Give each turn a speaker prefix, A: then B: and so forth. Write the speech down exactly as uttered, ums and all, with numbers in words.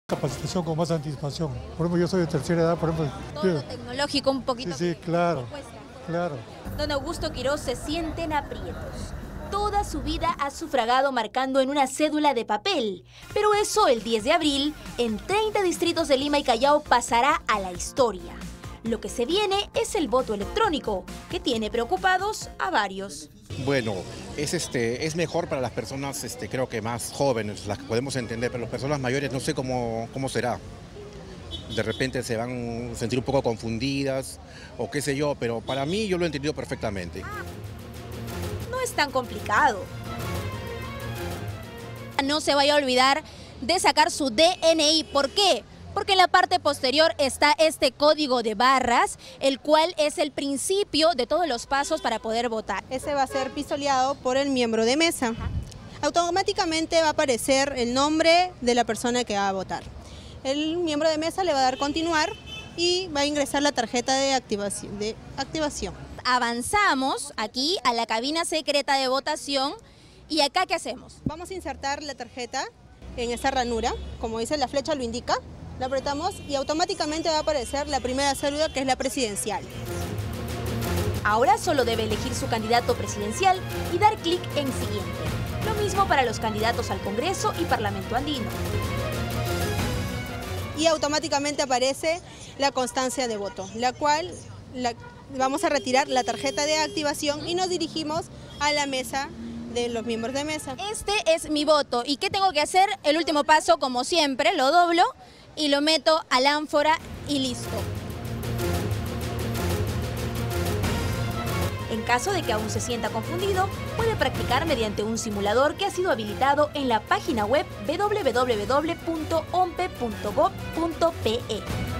A: Capacitación con más anticipación. Por ejemplo, yo soy de tercera edad, por ejemplo.
B: Todo lo tecnológico un poquito.
A: Sí, sí, claro, claro.
B: Don Augusto Quiroz se siente en aprietos. Toda su vida ha sufragado marcando en una cédula de papel. Pero eso el diez de abril, en treinta distritos de Lima y Callao, pasará a la historia. Lo que se viene es el voto electrónico, que tiene preocupados a varios.
C: Bueno, es, este, es mejor para las personas, este, creo que más jóvenes, las que podemos entender, pero las personas mayores no sé cómo, cómo será. De repente se van a sentir un poco confundidas o qué sé yo, pero para mí yo lo he entendido perfectamente.
B: No es tan complicado. No se vaya a olvidar de sacar su D N I. ¿Por qué? Porque en la parte posterior está este código de barras, el cual es el principio de todos los pasos para poder votar.
D: Ese va a ser pistoleado por el miembro de mesa. Automáticamente va a aparecer el nombre de la persona que va a votar. El miembro de mesa le va a dar continuar y va a ingresar la tarjeta de activación. De activación.
B: Avanzamos aquí a la cabina secreta de votación y acá ¿qué hacemos?
D: Vamos a insertar la tarjeta en esta ranura, como dice la flecha lo indica. La apretamos y automáticamente va a aparecer la primera cédula, que es la presidencial.
B: Ahora solo debe elegir su candidato presidencial y dar clic en siguiente. Lo mismo para los candidatos al Congreso y Parlamento Andino.
D: Y automáticamente aparece la constancia de voto, la cual la, vamos a retirar la tarjeta de activación y nos dirigimos a la mesa de los miembros de mesa.
B: Este es mi voto. ¿Y qué tengo que hacer? El último paso, como siempre, lo doblo y lo meto al ánfora y listo. En caso de que aún se sienta confundido, puede practicar mediante un simulador que ha sido habilitado en la página web w w w punto ompe punto gob punto pe.